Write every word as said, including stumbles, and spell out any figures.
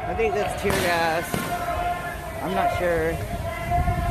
I think that's tear gas. I'm not sure.